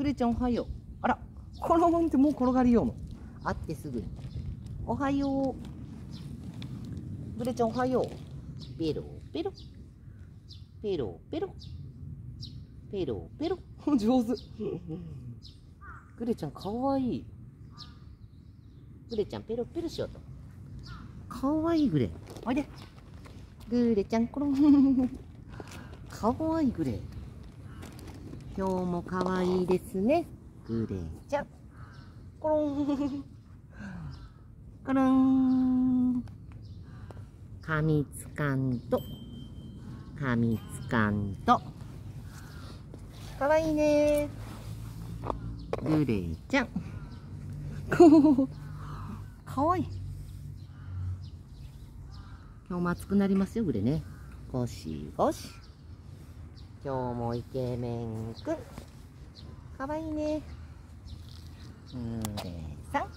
グレちゃんおはよう。あら、コロンってもう転がりようの。会ってすぐに。おはよう。グレちゃんおはよう。ペロペロ。ペロペロ。ペロペロ。上手。グレちゃんかわいい。グレちゃんペロペロしようと。かわいいグレ。おいで。グレちゃんコロン。かわいいグレ。今日もかわいいですね。グレちゃん。コロン。コロン。噛みつかんと。噛みつかんと。かわいいね。グレちゃん。かわいい。今日も暑くなりますよ、グレね。ゴシゴシ。今日もイケメンくん。かわいいね。グレさん。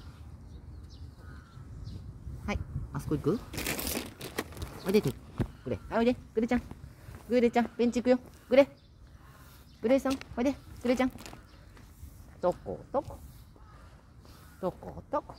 はい、あそこ行く？おいでて。グレ。はい、おいで。グレちゃん。グレちゃん、ベンチ行くよ。グレ。グレさん、おいで。グレちゃん。どこどこ。どこどこ。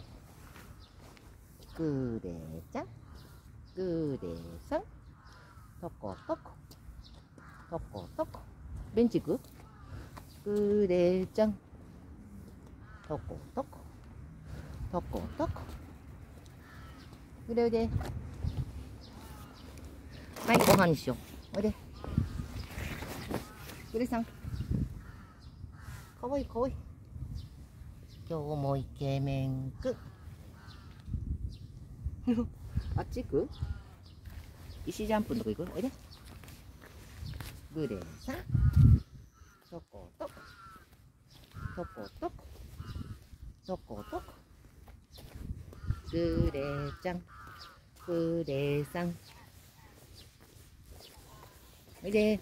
グレちゃん。グレさん。どこどこ。どこどこ。ベンチ行く？グレちゃん。どこどこ。どこどこ。グレおいで。はい、ご飯にしよう。おいで。グレさん。かわいいかわいい。今日もイケメンくん。あっち行く？石ジャンプのとこ行く？おいで。グレさん。どこどこ。どこどこ。どこどこ。グレちゃん。グレさん。おいで。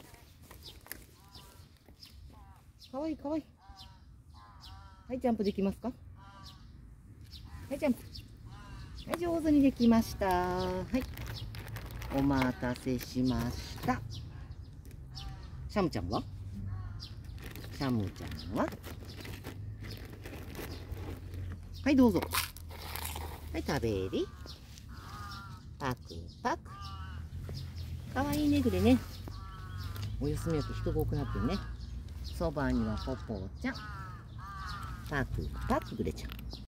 かわいいかわいい。はい、ジャンプできますか？はい、ジャンプ。はい、上手にできました。はい。お待たせしました。シャムちゃんは？シャムちゃんは？はい、どうぞ。はい、食べり。パクパク。かわいいね、グレね。お休みよって人が多くなってるね。そばにはポポちゃん。パクパクグレちゃん。